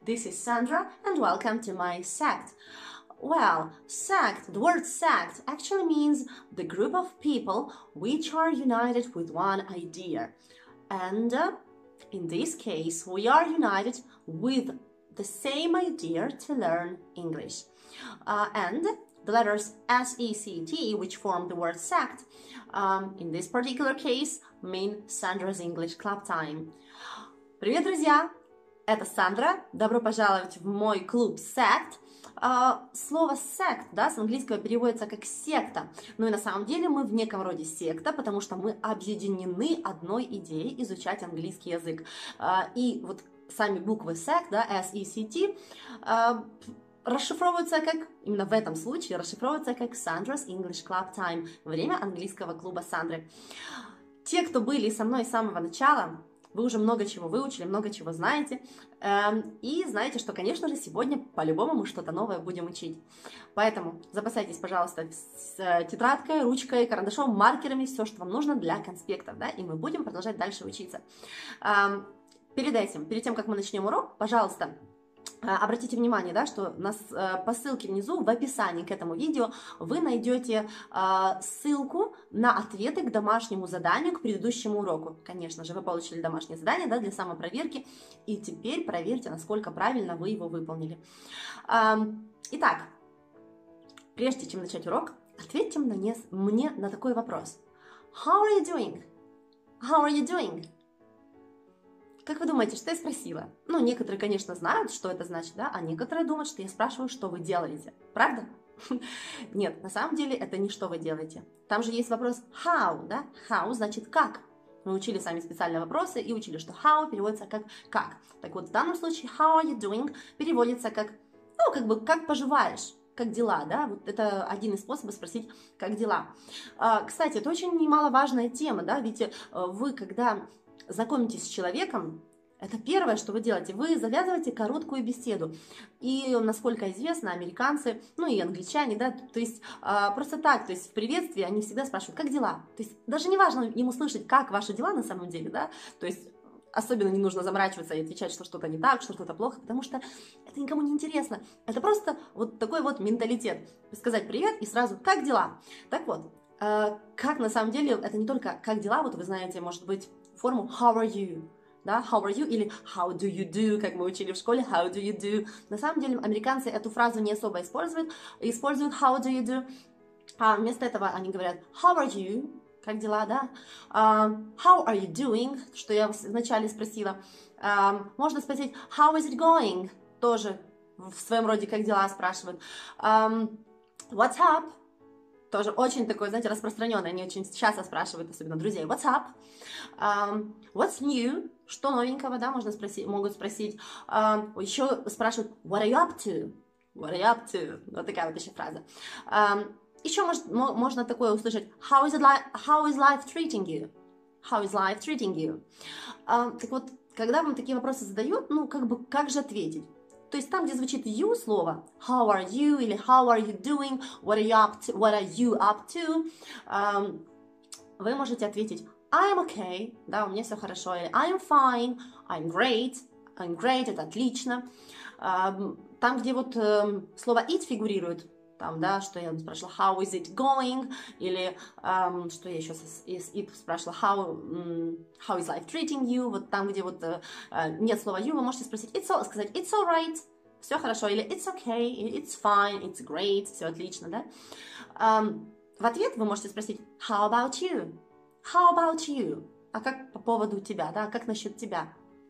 This is Sandra and welcome to my sect. Well, sect, the word sect actually means the group of people which are united with one idea. And in this case, we are united with the same idea to learn English. And the letters S-E-C-T, which form the word sect, in this particular case, mean Sandra's English Club Time. Привет, друзья! Это Сандра. Добро пожаловать в мой клуб Sect. Слово sect, да, с английского переводится как секта. Ну и на самом деле мы в неком роде секта, потому что мы объединены одной идеей изучать английский язык. И вот сами буквы sect, да, S-E-C-T, расшифровываются как, именно в этом случае, расшифровываются как Sandra's English Club Time, время английского клуба Сандры. Те, кто были со мной с самого начала, вы уже много чего выучили, много чего знаете. И знаете, что, конечно же, сегодня по-любому мы что-то новое будем учить. Поэтому запасайтесь, пожалуйста, с тетрадкой, ручкой, карандашом, маркерами, все, что вам нужно для конспектов, да, и мы будем продолжать дальше учиться. Перед тем, как мы начнем урок, пожалуйста, обратите внимание, да, что по ссылке внизу в описании к этому видео вы найдете ссылку на ответы к домашнему заданию, к предыдущему уроку. Конечно же, вы получили домашнее задание, да, для самопроверки, и теперь проверьте, насколько правильно вы его выполнили. Итак, прежде чем начать урок, ответьте мне на такой вопрос. How are you doing? How are you doing? Как вы думаете, что я спросила? Ну, некоторые, конечно, знают, что это значит, да, а некоторые думают, что я спрашиваю, что вы делаете. Правда? Нет, на самом деле это не что вы делаете. Там же есть вопрос how, да? How значит как. Мы учили сами специальные вопросы и учили, что how переводится как как. Так вот, в данном случае how are you doing переводится как, ну, как бы, как поживаешь. Как дела, да? Вот это один из способов спросить, как дела. Кстати, это очень немаловажная тема, да? Ведь вы, когда знакомитесь с человеком, это первое, что вы делаете. Вы завязываете короткую беседу. И, насколько известно, американцы, ну и англичане, да, то есть просто так, то есть в приветствии они всегда спрашивают, как дела? То есть даже не важно им услышать, как ваши дела на самом деле, да, то есть особенно не нужно заморачиваться и отвечать, что что-то не так, что что-то плохо, потому что это никому не интересно. Это просто вот такой вот менталитет. Сказать привет и сразу, как дела? Так вот, как на самом деле, это не только как дела, вот вы знаете, может быть, форму how are you, да, how are you или how do you do, как мы учили в школе, how do you do. На самом деле американцы эту фразу не особо используют how do you do, а вместо этого они говорят how are you, как дела, да, how are you doing, что я вначале спросила, можно спросить how is it going, тоже в своем роде как дела спрашивают, what's up, тоже очень такое, знаете, распространенное, они очень часто спрашивают, особенно друзей, what's up, what's new, что новенького, да, могут спросить, еще спрашивают, what are you up to, вот такая вот еще фраза. Еще можно такое услышать, how is life treating you, так вот, когда вам такие вопросы задают, ну, как же ответить? То есть там, где звучит you слово, how are you или how are you doing, what are you up to, вы можете ответить I am okay, да, у меня все хорошо, или I am fine, I'm great, это отлично. Там, где вот слово it фигурирует, там, да, что я спрашивала how is it going, или что я еще из it спрашивала how is life treating you, вот там, где вот нет слова you, вы можете спросить сказать it's alright, все хорошо, или it's okay, или it's fine, it's great, все отлично, да. В ответ вы можете спросить how about you, а как по поводу тебя, да, как насчет тебя.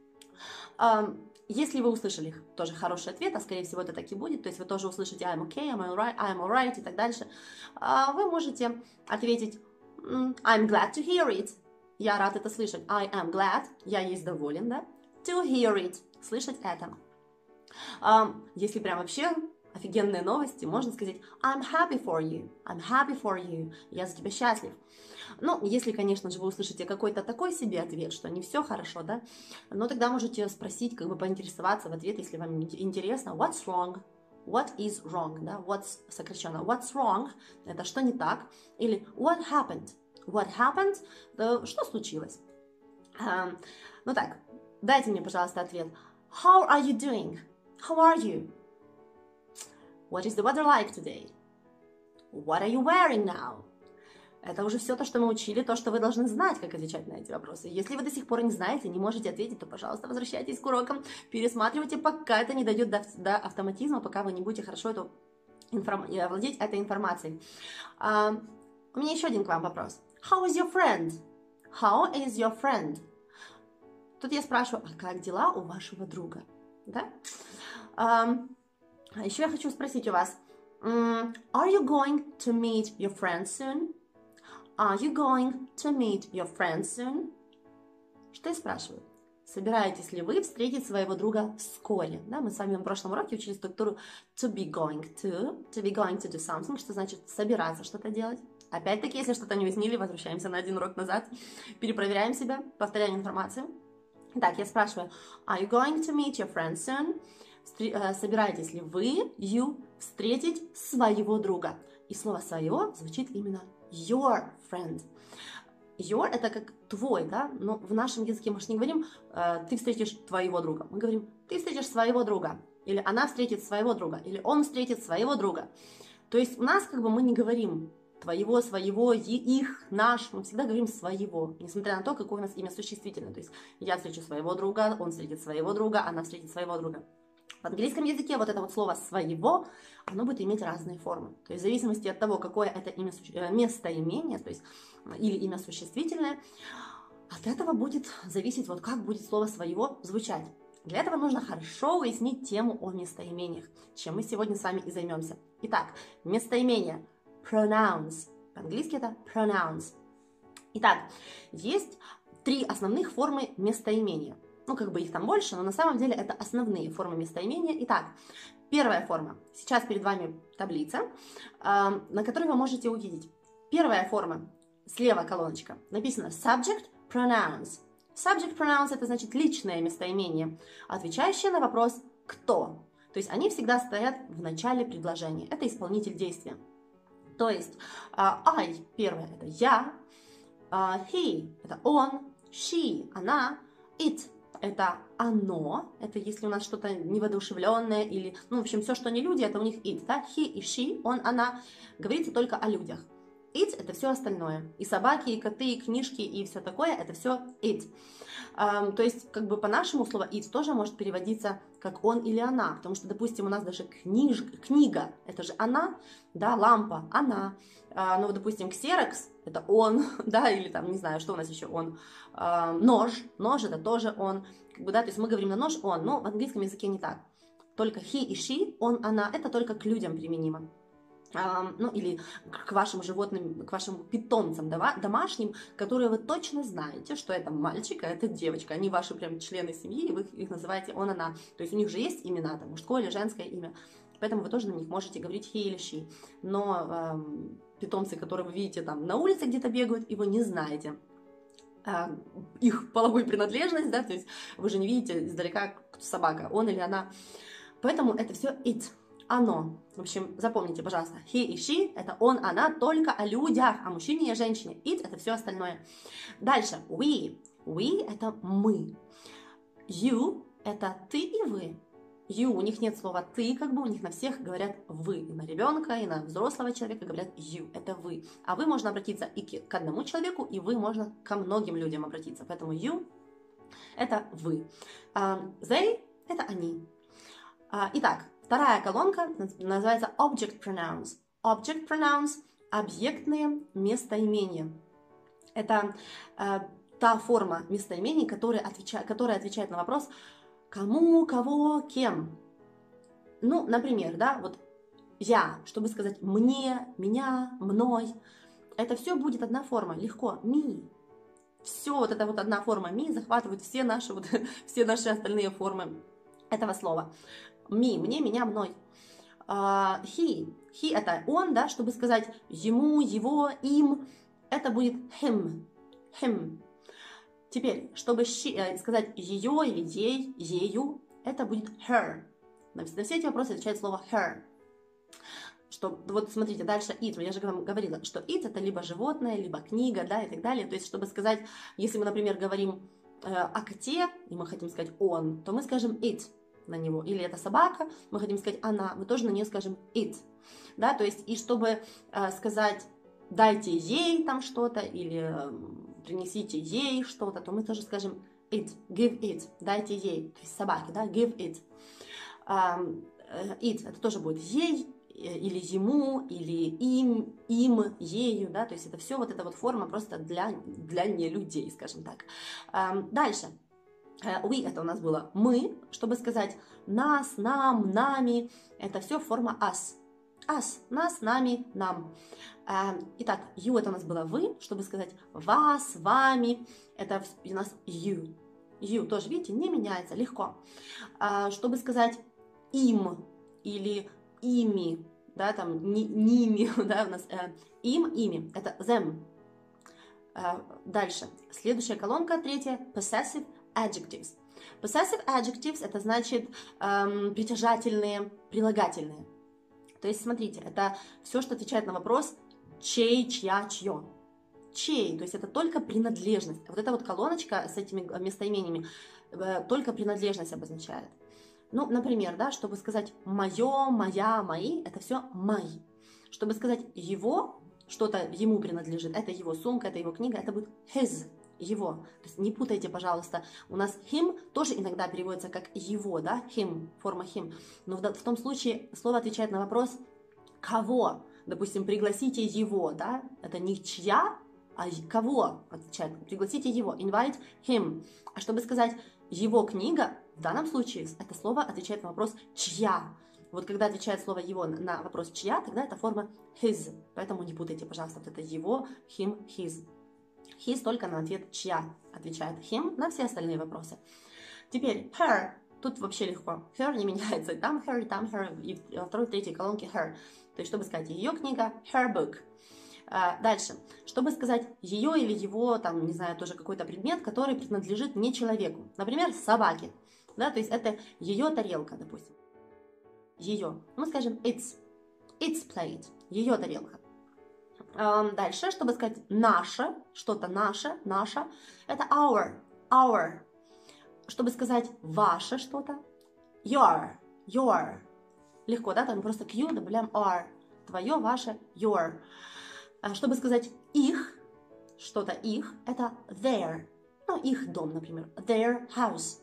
Если вы услышали тоже хороший ответ, а скорее всего это так и будет, то есть вы тоже услышите I'm okay, I'm alright и так дальше, вы можете ответить I'm glad to hear it, я рад это слышать, I am glad, я есть доволен, да, to hear it, слышать это. Если прям вообще офигенные новости, можно сказать I'm happy for you, я за тебя счастлив. Ну, если, конечно же, вы услышите какой-то такой себе ответ, что не все хорошо, да, но тогда можете спросить, как бы поинтересоваться в ответ, если вам интересно, what's wrong, what is wrong, да, what's сокращенно, what's wrong, это что не так, или what happened, да, что случилось. Ну так, дайте мне, пожалуйста, ответ, how are you doing, How are you? What is the weather like today? What are you wearing now? Это уже все то, что мы учили, то, что вы должны знать, как отвечать на эти вопросы. Если вы до сих пор не знаете, не можете ответить, то, пожалуйста, возвращайтесь к урокам, пересматривайте, пока это не дойдет до автоматизма, пока вы не будете хорошо владеть этой информацией. У меня еще один к вам вопрос. How is your friend? How is your friend? Тут я спрашиваю, а как дела у вашего друга? Да? Еще я хочу спросить у вас, are you going to meet your friend soon? Are you going to meet your friend soon? Что я спрашиваю? Собираетесь ли вы встретить своего друга вскоре? Да, мы с вами в прошлом уроке учили структуру to be going to do something, что значит собираться что-то делать. Опять-таки, если что-то не уяснили, возвращаемся на один урок назад, перепроверяем себя, повторяем информацию. Итак, я спрашиваю, are you going to meet your friend soon? Собираетесь ли вы, встретить своего друга? И слово «своего» звучит именно your friend. Your – это как твой, да? Но в нашем языке мы же не говорим «ты встретишь твоего друга». Мы говорим «ты встретишь своего друга». Или «она встретит своего друга». Или «он встретит своего друга». То есть у нас как бы мы не говорим твоего, своего, их, наш. Мы всегда говорим своего, несмотря на то, какое у нас имя существительное. То есть я встречу своего друга, он встретит своего друга, она встретит своего друга. В английском языке вот это вот слово «своего», оно будет иметь разные формы. То есть в зависимости от того, какое это имя, местоимение, то есть или имя существительное, от этого будет зависеть, вот как будет слово «своего» звучать. Для этого нужно хорошо уяснить тему о местоимениях, чем мы сегодня с вами и займемся. Итак, местоимение pronouns. По-английски это pronouns. Итак, есть 3 основных формы местоимения. Ну, как бы их там больше, но на самом деле это основные формы местоимения. Итак, первая форма. Сейчас перед вами таблица, на которой вы можете увидеть. Первая форма, слева колоночка, написано subject pronouns. Subject pronouns – это значит личное местоимение, отвечающее на вопрос «кто?». То есть они всегда стоят в начале предложения. Это исполнитель действия. То есть I – первое – это я, he – это он, she – она, it – это оно, это если у нас что-то невоодушевленное или, ну, в общем, все, что не люди, это у них it, да, he и she, он, она, говорится только о людях. It – это все остальное, и собаки, и коты, и книжки, и все такое, это все it. То есть, как бы по-нашему слово it тоже может переводиться как он или она, потому что, допустим, у нас даже книга, это же она, да, лампа, она, ну, допустим, ксерокс, это он, да, или там, не знаю, что у нас еще он, нож это тоже он, как бы, да, то есть мы говорим на нож он, но в английском языке не так. Только he и she, он, она, это только к людям применимо. Ну, или к вашим животным, к вашим питомцам домашним, которые вы точно знаете, что это мальчик, а это девочка. Они ваши прям члены семьи, и вы их называете он, она. То есть у них же есть имена, там, мужское или женское имя. Поэтому вы тоже на них можете говорить he или she. Но питомцы, которые вы видите там на улице где-то бегают, и вы не знаете их половую принадлежность, да, то есть вы же не видите издалека, кто собака, он или она. Поэтому это все it. Оно. В общем, запомните, пожалуйста, he и she – это он, она, только о людях, о мужчине и о женщине. It – это все остальное. Дальше. We. We – это мы. You – это ты и вы. You, у них нет слова ты, как бы у них на всех говорят вы. И на ребенка, и на взрослого человека говорят you. Это вы. А вы можно обратиться и к одному человеку, и вы можно ко многим людям обратиться. Поэтому you – это вы. They – это они. Итак, вторая колонка называется object pronouns. Object pronouns – объектные местоимения. Это та форма местоимений, которая отвечает на вопрос кому, кого, кем. Ну, например, да, вот я, чтобы сказать мне, меня, мной, это все будет одна форма, легко, me. Все вот это вот одна форма me захватывает все наши остальные формы этого слова. Me, мне, меня, мной. He это он, да, чтобы сказать ему, его, им, это будет him. Теперь, чтобы сказать ее или ей, ею, это будет her. На все эти вопросы отвечает слово her. Что, вот смотрите, дальше it, я же вам говорила, что it это либо животное, либо книга, да, и так далее. То есть, чтобы сказать, если мы, например, говорим о коте, и мы хотим сказать он, то мы скажем it. на него. Или это собака, мы хотим сказать она, мы тоже на нее скажем it. Да, то есть, и чтобы сказать дайте ей там что-то, или принесите ей что-то, то мы тоже скажем it, give it, дайте ей, то есть собаке, да, give it. It, это тоже будет ей, или ему, или им, ею, да, то есть это все вот эта вот форма просто для не людей, скажем так. Дальше. We, это у нас было мы, чтобы сказать нас, нам, нами, это все форма us. Us, нас, нами, нам. Итак, you это у нас было вы, чтобы сказать вас, вами, это у нас you. You тоже, видите, не меняется, легко. Чтобы сказать им или ими, да, там, ними, да, у нас им, ими, это them. Дальше, следующая колонка, третья, possessive adjectives. Possessive adjectives, это значит притяжательные, прилагательные. То есть, смотрите, это все, что отвечает на вопрос чей, чья, чье. Чей, то есть это только принадлежность. Вот эта вот колоночка с этими местоимениями только принадлежность обозначает. Ну, например, да, чтобы сказать мое, моя, мои, это все my. Чтобы сказать его, что-то ему принадлежит, это его сумка, это его книга, это будет his, его. То есть не путайте, пожалуйста, у нас him тоже иногда переводится как его, да, him, форма him. Но в том случае слово отвечает на вопрос кого. Допустим, пригласите его, да, это не чья, а кого отвечает, пригласите его, invite him. А чтобы сказать его книга, в данном случае это слово отвечает на вопрос чья. Вот когда отвечает слово его на вопрос чья, тогда это форма his. Поэтому не путайте, пожалуйста, вот это его, him, his. His только на ответ чья отвечает him, на все остальные вопросы. Теперь her. Тут вообще легко. Her не меняется. Там her, и во второй, третьей колонке her. То есть, чтобы сказать ее книга, her book. Дальше. Чтобы сказать ее или его, там, не знаю, тоже какой-то предмет, который принадлежит не человеку. Например, собаке. Да, то есть, это ее тарелка, допустим. Ее. Мы скажем its plate. Ее тарелка. Дальше, чтобы сказать наше, что-то наше, наша, это our. Чтобы сказать ваше что-то, your. Легко, да, там просто Q добавляем R. Твое, ваше, your. Чтобы сказать их, что-то их, это their. Ну, их дом, например, their house.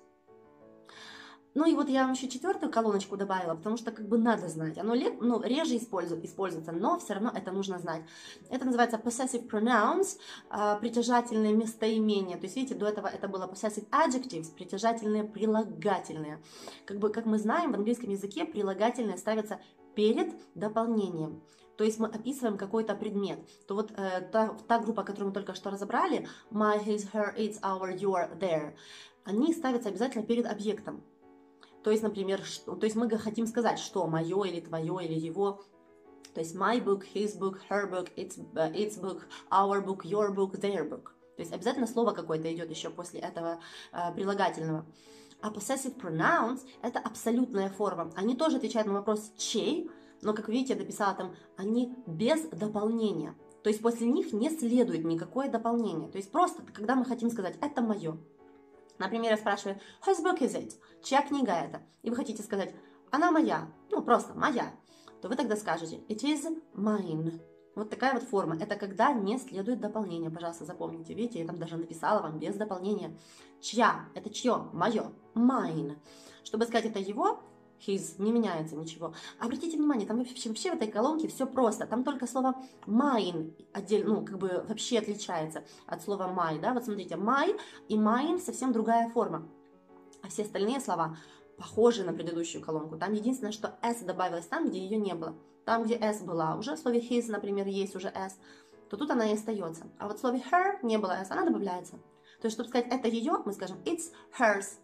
Ну и вот я вам еще четвертую колоночку добавила, потому что как бы надо знать. Оно реже используется, но все равно это нужно знать. Это называется possessive pronouns, притяжательные местоимения. То есть, видите, до этого это было possessive adjectives, притяжательные прилагательные. Как мы знаем, в английском языке прилагательные ставятся перед дополнением. То есть мы описываем какой-то предмет. То вот та группа, которую мы только что разобрали, my, his, her, its, our, your, their, они ставятся обязательно перед объектом. То есть, например, то есть мы хотим сказать, что мое или твое или его. То есть my book, his book, her book, its book, our book, your book, their book. То есть обязательно слово какое-то идет еще после этого прилагательного. А possessive pronouns – это абсолютная форма. Они тоже отвечают на вопрос чей, но, как видите, я дописала там, они без дополнения. То есть после них не следует никакое дополнение. То есть просто, когда мы хотим сказать «это мое». Например, я спрашиваю «Whose book is it?» Чья книга это? И вы хотите сказать «она моя», ну просто «моя», то вы тогда скажете «It is mine». Вот такая вот форма. Это когда не следует дополнения. Пожалуйста, запомните. Видите, я там даже написала вам без дополнения. Чья? Это чье? Мое. Mine. Чтобы сказать это его, his, не меняется ничего. Обратите внимание, там вообще в этой колонке все просто. Там только слово mine отдельно, ну, как бы вообще отличается от слова my, да. Вот смотрите, my и mine совсем другая форма. А все остальные слова похожи на предыдущую колонку. Там единственное, что s добавилось там, где ее не было. Там, где s была уже, в слове his, например, есть уже s, то тут она и остается. А вот в слове her не было s, она добавляется. То есть, чтобы сказать это ее, мы скажем it's hers.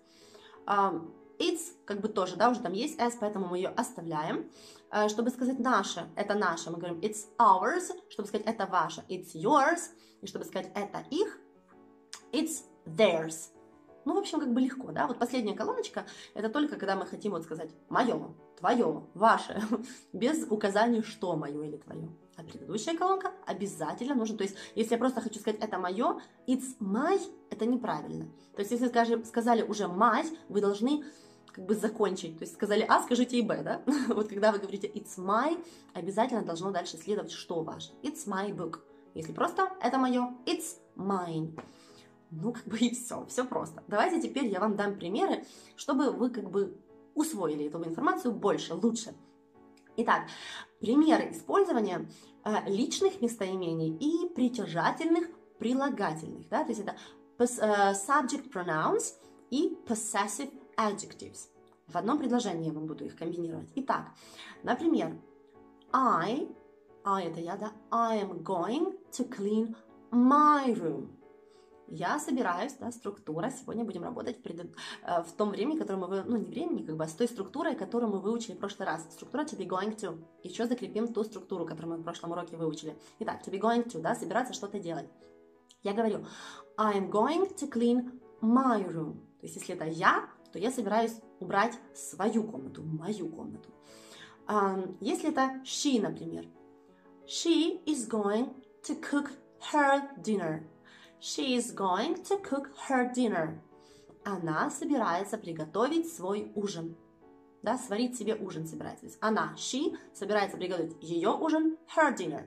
It's, как бы тоже, да, уже там есть s, поэтому мы ее оставляем. Чтобы сказать наше, это наше, мы говорим it's ours. Чтобы сказать это ваше, it's yours. И чтобы сказать это их, it's theirs. Ну, в общем, как бы легко, да. Вот последняя колоночка, это только когда мы хотим вот сказать мое, твое, ваше, без указания, что мое или твое. А предыдущая колонка обязательно нужна. То есть, если я просто хочу сказать это мое, it's my, это неправильно. То есть, если сказали уже my, вы должны как бы закончить. То есть сказали А, скажите и Б, да? Вот когда вы говорите it's my, обязательно должно дальше следовать что ваше. It's my book. Если просто это мое, it's mine. Ну, как бы и все просто. Давайте теперь я вам дам примеры, чтобы вы как бы усвоили эту информацию больше, лучше. Итак, примеры использования личных местоимений и притяжательных прилагательных, да, то есть это subject pronouns и possessive adjectives. В одном предложении я вам буду их комбинировать. Итак, например, I это я, да, I am going to clean my room. Я собираюсь, да, структура, сегодня будем работать в том времени, которое мы, ну не времени, как бы, а с той структурой, которую мы выучили в прошлый раз. Структура to be going to. Еще закрепим ту структуру, которую мы в прошлом уроке выучили. Итак, to be going to, да, собираться что-то делать. Я говорю, I am going to clean my room. То есть, если это я, то я собираюсь убрать свою комнату, мою комнату. Если это she, например, she is going to cook her dinner. She is going to cook her dinner. Она собирается приготовить свой ужин. Да, сварить себе ужин собирается. То есть она, she, собирается приготовить ее ужин, her dinner.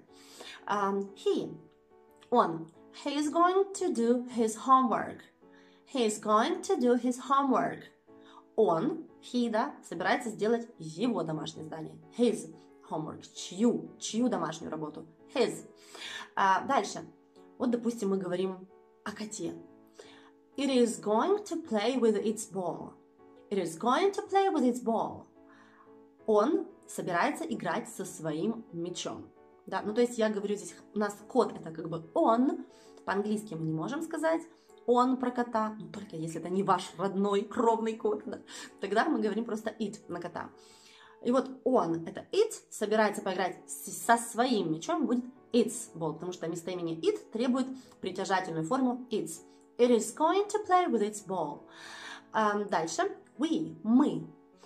Он, he is going to do his homework. He is going to do his homework. Он, he, да, собирается сделать его домашнее задание. His homework. Чью домашнюю работу. His. Дальше. Вот, допустим, мы говорим о коте. It is going to play with its ball. It is going to play with its ball. Он собирается играть со своим мячом. Да? Ну, то есть я говорю здесь, у нас кот это как бы он. По-английски мы не можем сказать он про кота, ну, только если это не ваш родной кровный кот. Да? Тогда мы говорим просто it на кота. И вот он, это it, собирается поиграть со своим мячом, будет its ball, потому что местоимение it требует притяжательную форму its. It is going to play with its ball. Дальше. Мы.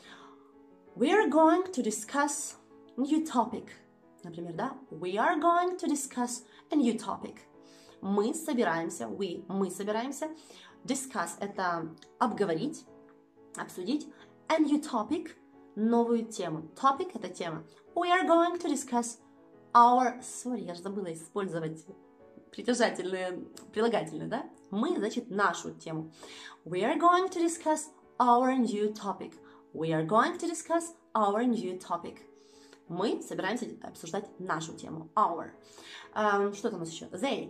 We are going to discuss new topic. Например, да? We are going to discuss a new topic. Мы собираемся. Мы собираемся. Discuss – это обговорить, обсудить. A new topic – новую тему. Topic – это тема. We are going to discuss our... я же забыла использовать притяжательные, прилагательные, да? Мы, значит, нашу тему. We are going to discuss our new topic. We are going to discuss our new topic. Мы собираемся обсуждать нашу тему. Our. Что там у нас еще?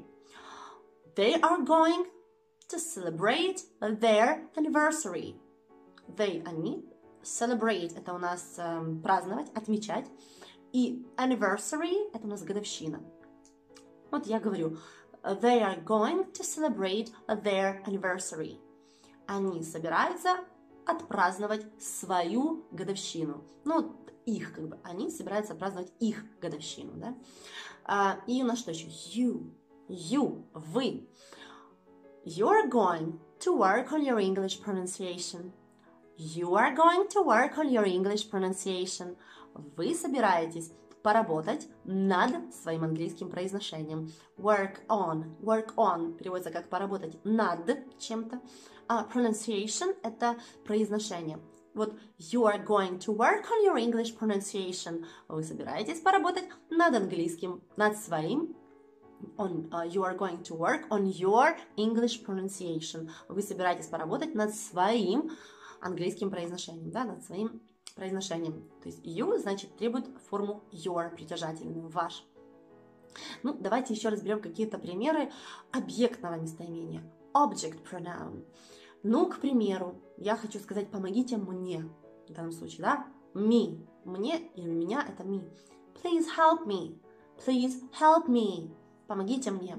They are going to celebrate their anniversary. Они. Celebrate – это у нас праздновать, отмечать. И anniversary – это у нас годовщина. Вот я говорю, they are going to celebrate their anniversary. Они собираются отпраздновать свою годовщину. Ну, их, как бы, они собираются праздновать их годовщину, да? И у нас что еще? You, вы. You're going to work on your English pronunciation. You are going to work on your English pronunciation. Вы собираетесь поработать над своим английским произношением. Work on переводится как поработать над чем-то. Pronunciation – это произношение. Вот you are going to work on your English pronunciation. Вы собираетесь поработать над английским, над своим. You are going to work on your English pronunciation. Вы собираетесь поработать над своим английским произношением, да, над своим произношением. То есть you, значит, требует форму your, притяжательную, ваш. Ну, давайте еще разберем какие-то примеры объектного местоимения. Object pronoun. Ну, к примеру, я хочу сказать «помогите мне». В данном случае, да? Me. Мне или меня – это me. Please help me. Please help me. Помогите мне.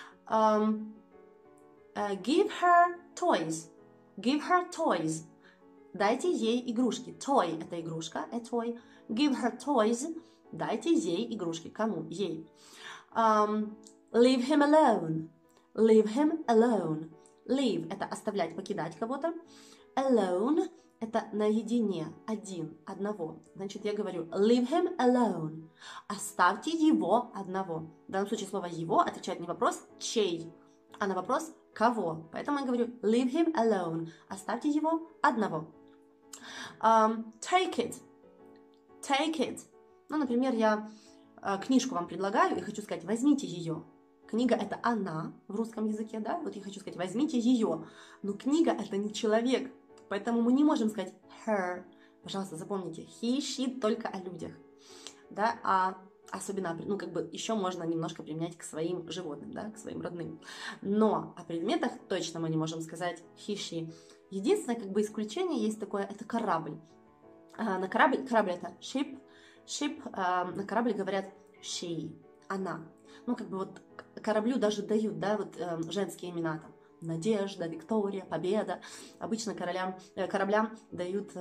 Give her toys. Give her toys. Дайте ей игрушки. Toy – это игрушка, a toy. Give her toys. Дайте ей игрушки. Кому? Ей. Leave him alone. Leave him alone. Leave – это оставлять, покидать кого-то. Alone – это наедине, один, одного. Значит, я говорю leave him alone. Оставьте его одного. В данном случае слово «его» отвечает не вопрос «чей», а на вопрос «кого». Поэтому я говорю leave him alone. Оставьте его одного. Take it. Take it. Ну, например, я книжку вам предлагаю и хочу сказать, возьмите ее. Книга – это она в русском языке, да? Вот я хочу сказать, возьмите ее. Но книга – это не человек, поэтому мы не можем сказать her. Пожалуйста, запомните, he, she только о людях, да? А особенно, ну, как бы еще можно немножко применять к своим животным, да, к своим родным. Но о предметах точно мы не можем сказать he, she. Единственное, как бы, исключение есть такое – это корабль. На корабль это ship, на корабль говорят she, она. Ну, как бы вот кораблю даже дают, да, вот женские имена там. Надежда, Виктория, Победа. Обычно кораблям дают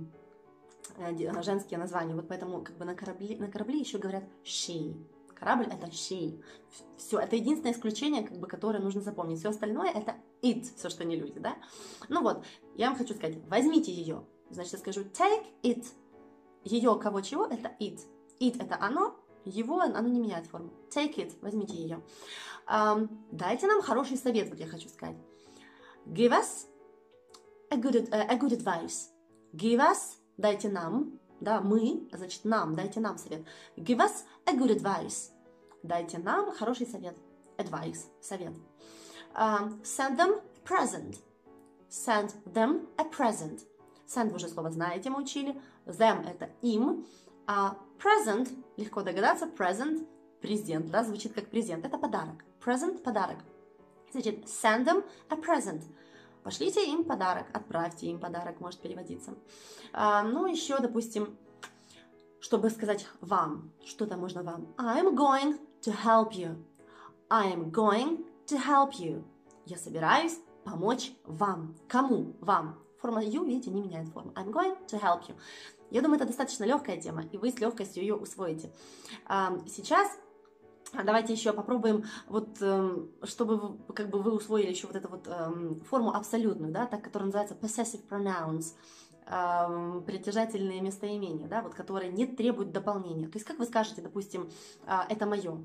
женские названия. Вот поэтому как бы на корабле еще говорят she. Корабль это she. Все, это единственное исключение, как бы, которое нужно запомнить. Все остальное это it, все, что не люди, да. Ну вот, я вам хочу сказать, возьмите ее. Значит, я скажу take it. Ее кого чего это it. It это оно. Его, оно не меняет форму. Take it, возьмите ее. Дайте нам хороший совет, вот я хочу сказать. Give us a good advice. Give us, дайте нам, да, мы, значит, нам, дайте нам совет. Give us a good advice. Дайте нам хороший совет. Advice, совет. Send them a present. Send them a present. Send вы уже слово знаете, мы учили. Them это им. А present, легко догадаться, present, презент, да, звучит как презент, это подарок. Present, подарок. Значит, send them a present. Пошлите им подарок, отправьте им подарок, может переводиться. Ну, еще, допустим, чтобы сказать вам, что-то можно вам. I'm going to help you. I'm going to help you. Я собираюсь помочь вам. Кому? Вам. Форма you, видите, не меняет форму. I'm going to help you. Я думаю, это достаточно легкая тема, и вы с легкостью ее усвоите. Сейчас давайте еще попробуем, вот, чтобы вы усвоили еще вот эту вот форму абсолютную, да, так, которая называется possessive pronouns, притяжательные местоимения, да, вот, которые не требуют дополнения. То есть, как вы скажете, допустим, это мое.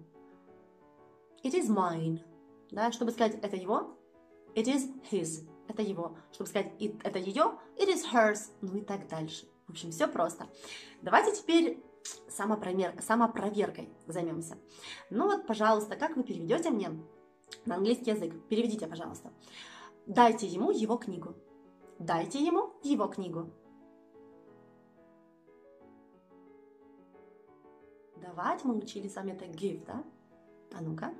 It is mine. Да, чтобы сказать, это его, it is his. Это его. Чтобы сказать, это ее, it is hers. Ну и так дальше. В общем, все просто. Давайте теперь самопроверкой займемся. Ну вот, пожалуйста, как вы переведете мне на английский язык? Переведите, пожалуйста. Дайте ему его книгу. Дайте ему его книгу. Давать мы учили с вами это give, да? А ну-ка.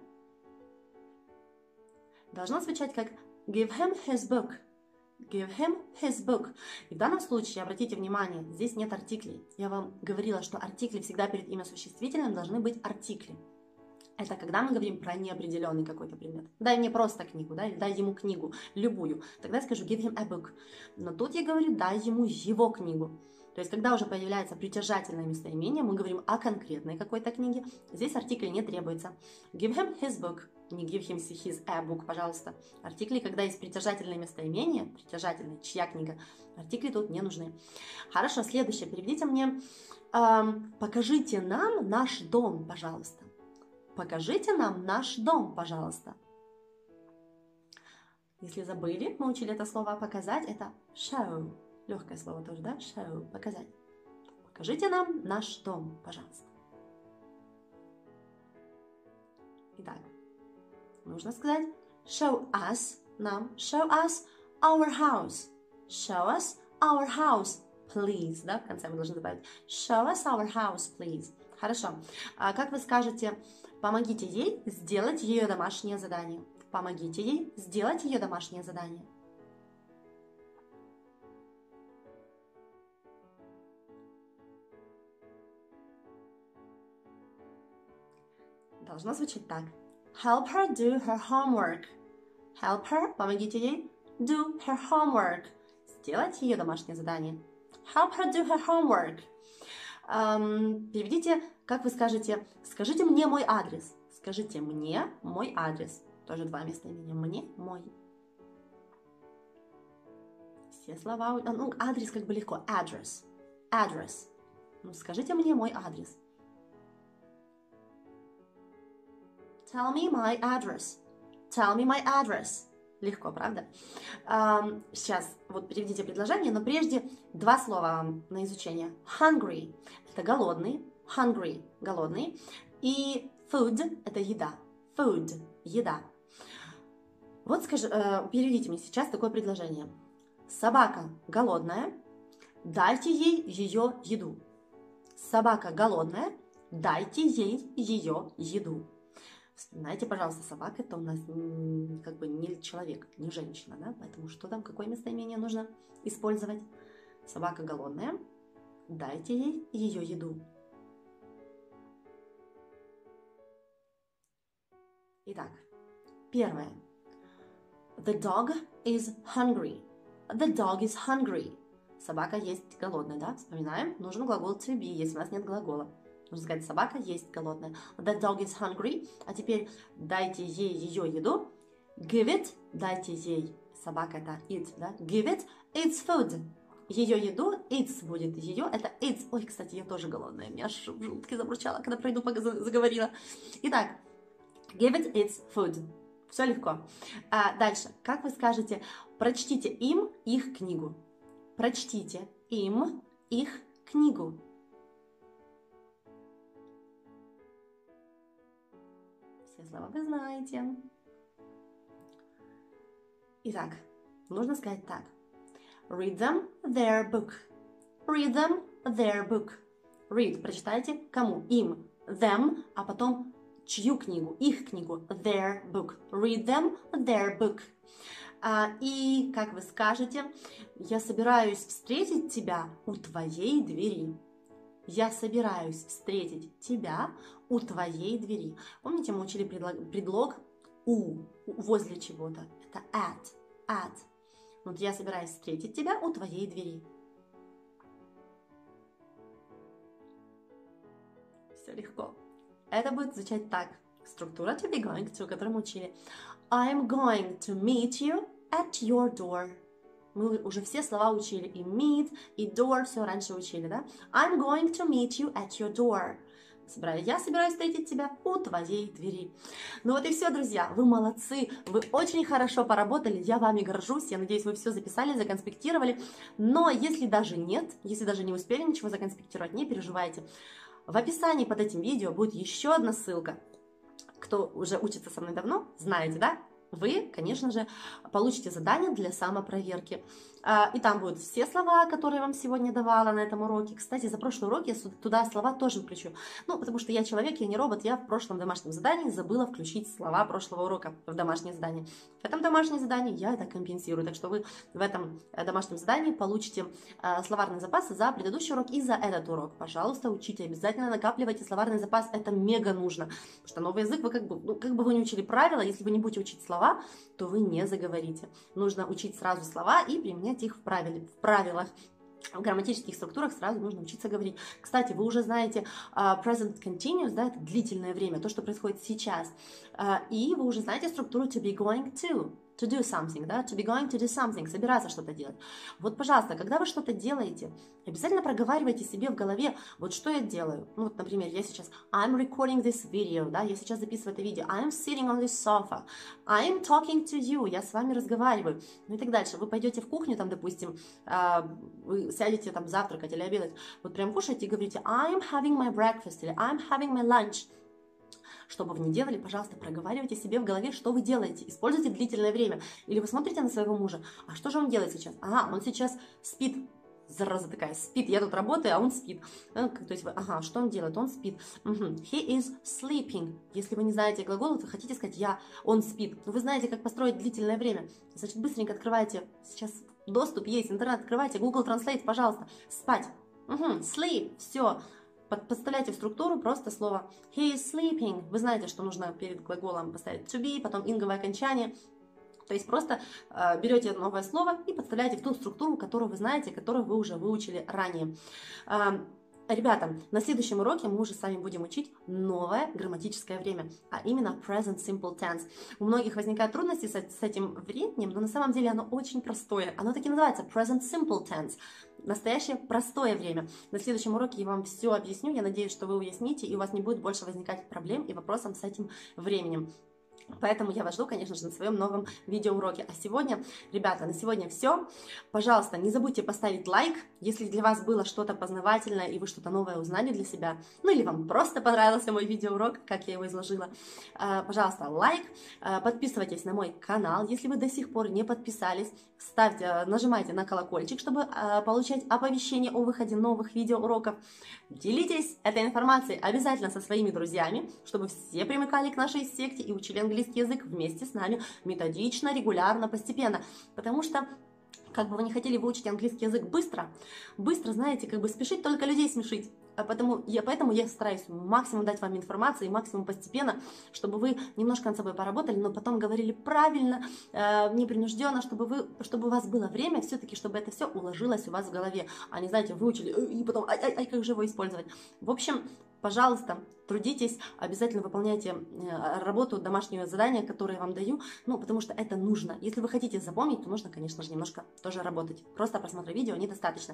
Должно звучать как give him his book. Give him his book. И в данном случае, обратите внимание, здесь нет артиклей. Я вам говорила, что артикли всегда перед имя-существительным должны быть артикли. Это когда мы говорим про неопределенный какой-то предмет. Дай мне просто книгу, да, или дай ему книгу, любую. Тогда я скажу give him a book. Но тут я говорю дай ему его книгу. То есть, когда уже появляется притяжательное местоимение, мы говорим о конкретной какой-то книге. Здесь артикль не требуется. Give him his book. Не give him his a book, пожалуйста. Артикли, когда есть притяжательное местоимение, притяжательное, чья книга, артикли тут не нужны. Хорошо, следующее. Переведите мне, покажите нам наш дом, пожалуйста. Покажите нам наш дом, пожалуйста. Если забыли, мы учили это слово показать, это show. Легкое слово тоже, да? Show, показать. Покажите нам наш дом, пожалуйста. Итак, нужно сказать show us, нам, show us our house. Show us our house, please. Да, в конце мы должны добавить show us our house, please. Хорошо. А как вы скажете, помогите ей сделать ее домашнее задание? Помогите ей сделать ее домашнее задание. Должно звучать так. Help her do her homework. Help her, помогите ей, do her homework. Сделать ее домашнее задание. Help her do her homework. Переведите, как вы скажете, скажите мне мой адрес. Скажите мне мой адрес. Тоже два местоимения. Мне, мой. Все слова, ну, адрес как бы легко. Address. Address. Ну, скажите мне мой адрес. Tell me my address. Tell me my address. Легко, правда? Сейчас вот переведите предложение, но прежде два слова вам на изучение. Hungry – это голодный, hungry – голодный, и food – это еда, food – еда. Вот переведите мне сейчас такое предложение. Собака голодная, дайте ей ее еду. Собака голодная, дайте ей ее еду. Вспоминайте, пожалуйста, собака это у нас как бы не человек, не женщина, да? Поэтому что там, какое местоимение нужно использовать? Собака голодная, дайте ей ее еду. Итак, первое. The dog is hungry. The dog is hungry. Собака есть голодная, да? Вспоминаем, нужен глагол to be, если у нас нет глагола. Нужно сказать, собака есть голодная. The dog is hungry. А теперь дайте ей ее еду. Give it. Дайте ей. Собака это it, да? Give it its food. Ее еду. Its будет ее. Это its. Ой, кстати, я тоже голодная. Меня аж в желудке забурчало, когда пройду, заговорила. Итак, give it its food. Все легко. Дальше. Как вы скажете, прочтите им их книгу. Прочтите им их книгу. Все слова вы знаете. Итак, нужно сказать так. Read them their book. Read them their book. Read, прочитайте кому? Им. Them, а потом чью книгу? Их книгу. Their book. Read them their book. И, как вы скажете, я собираюсь встретить тебя у твоей двери. Я собираюсь встретить тебя у твоей двери. Помните, мы учили предлог у, возле чего-то. Это at. Вот я собираюсь встретить тебя у твоей двери. Все легко. Это будет звучать так. Структура to be going to, которую мы учили. I'm going to meet you at your door. Мы уже все слова учили. И meet, и door, все раньше учили, да? I'm going to meet you at your door. Я собираюсь встретить тебя у твоей двери. Ну вот и все, друзья. Вы молодцы. Вы очень хорошо поработали. Я вами горжусь. Я надеюсь, вы все записали, законспектировали. Но если даже нет, если даже не успели ничего законспектировать, не переживайте. В описании под этим видео будет еще одна ссылка. Кто уже учится со мной давно, знаете, да? Вы, конечно же, получите задание для самопроверки. И там будут все слова, которые я вам сегодня давала на этом уроке. Кстати, за прошлый урок я туда слова тоже включу. Ну, потому что я человек, я не робот. Я в прошлом домашнем задании забыла включить слова прошлого урока в домашнее задание. В этом домашнем задании я это компенсирую. Так что вы в этом домашнем задании получите словарный запас за предыдущий урок и за этот урок. Пожалуйста, учите, обязательно накапливайте словарный запас. Это мега нужно. Потому что новый язык, вы как бы вы не учили правила, если вы не будете учить слова, то вы не заговорите. Нужно учить сразу слова и применять их в правилах. В грамматических структурах сразу нужно учиться говорить. Кстати, вы уже знаете present continuous, да, это длительное время, то, что происходит сейчас. И вы уже знаете структуру to be going to do something, да, to be going to do something, собираться что-то делать. Вот, пожалуйста, когда вы что-то делаете, обязательно проговаривайте себе в голове, вот что я делаю. Ну, вот, например, я сейчас, I'm recording this video, да, я сейчас записываю это видео, I'm sitting on this sofa, I'm talking to you, я с вами разговариваю, ну и так дальше. Вы пойдете в кухню, там, допустим, вы сядете там завтракать или обедать, вот прям кушаете и говорите, I'm having my breakfast, или I'm having my lunch. Что бы вы ни делали, пожалуйста, проговаривайте себе в голове, что вы делаете. Используйте длительное время. Или вы смотрите на своего мужа, а что же он делает сейчас? Ага, он сейчас спит. Зараза такая, спит. Я тут работаю, а он спит. То есть, ага, что он делает? Он спит. He is sleeping. Если вы не знаете глагол, вы хотите сказать он спит. Но вы знаете, как построить длительное время. Значит, быстренько открывайте. Сейчас доступ есть, интернет открывайте. Google Translate, пожалуйста. Спать. Sleep. Все. Подставляйте в структуру просто слово he is sleeping. Вы знаете, что нужно перед глаголом поставить to be, потом инговое окончание. То есть просто берете новое слово и подставляете в ту структуру, которую вы знаете, которую вы уже выучили ранее. Ребята, на следующем уроке мы уже с вами будем учить новое грамматическое время, а именно present simple tense. У многих возникают трудности с этим временем, но на самом деле оно очень простое. Оно таки называется present simple tense. Настоящее простое время. На следующем уроке я вам все объясню. Я надеюсь, что вы уясните, и у вас не будет больше возникать проблем и вопросов с этим временем. Поэтому я вас жду, конечно же, на своем новом видеоуроке. А сегодня, ребята, на сегодня все. Пожалуйста, не забудьте поставить лайк, если для вас было что-то познавательное и вы что-то новое узнали для себя. Ну или вам просто понравился мой видеоурок, как я его изложила. Пожалуйста, лайк. Подписывайтесь на мой канал, если вы до сих пор не подписались. Нажимайте на колокольчик, чтобы получать оповещения о выходе новых видеоуроков. Делитесь этой информацией обязательно со своими друзьями, чтобы все примыкали к нашей секте и учили английский язык вместе с нами методично, регулярно, постепенно. Потому что, как бы вы не хотели выучить английский язык быстро, знаете, как бы спешить только людей смешить. Поэтому я стараюсь максимум дать вам информации, максимум постепенно, чтобы вы немножко над собой поработали, но потом говорили правильно, непринужденно, чтобы у вас было время все-таки, чтобы это все уложилось у вас в голове, а не, знаете, выучили и потом, как же его использовать. В общем, пожалуйста, трудитесь, обязательно выполняйте работу, домашнее задание, которое я вам даю, потому что это нужно. Если вы хотите запомнить, то нужно, конечно же, немножко тоже работать. Просто просмотра видео недостаточно.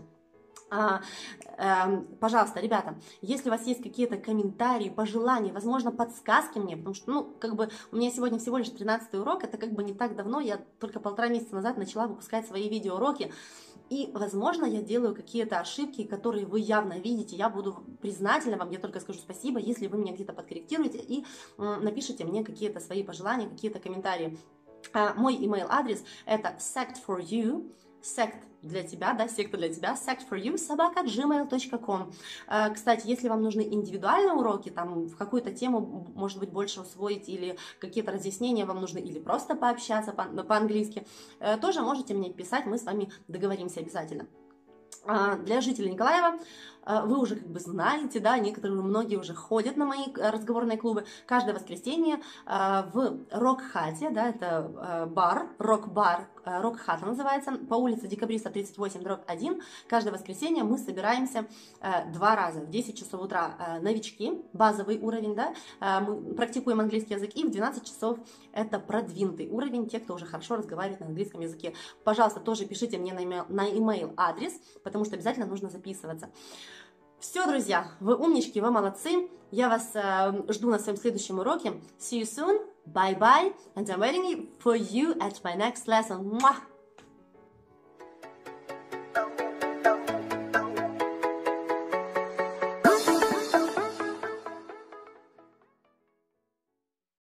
Пожалуйста, ребята, если у вас есть какие-то комментарии, пожелания, возможно, подсказки мне, потому что, у меня сегодня всего лишь 13-й урок, это не так давно, я только 1,5 месяца назад начала выпускать свои видеоуроки, и, возможно, я делаю какие-то ошибки, которые вы явно видите, я буду признательна вам, я только скажу спасибо, если вы меня где-то подкорректируете и напишите мне какие-то свои пожелания, какие-то комментарии. Мой email-адрес это sect4you, sect для тебя, да, секта для тебя, sect4you, @gmail.com. Кстати, если вам нужны индивидуальные уроки, там, в какую-то тему, может быть, больше усвоить, или какие-то разъяснения вам нужны, или просто пообщаться по-английски, тоже можете мне писать, мы с вами договоримся обязательно. Для жителей Николаева вы уже знаете, да, многие уже ходят на мои разговорные клубы. Каждое воскресенье в Рок-хате, да, это бар, рок-бар, Рок-хата называется, по улице Декабриста 38/1. Каждое воскресенье мы собираемся 2 раза, в 10 часов утра новички, базовый уровень, да, мы практикуем английский язык, и в 12 часов это продвинутый уровень, те, кто уже хорошо разговаривает на английском языке. Пожалуйста, тоже пишите мне на email адрес, потому что обязательно нужно записываться. Все, друзья, вы умнички, вы молодцы. Я вас жду на своем следующем уроке. See you soon. Bye-bye. And I'm waiting for you at my next lesson. Mwah!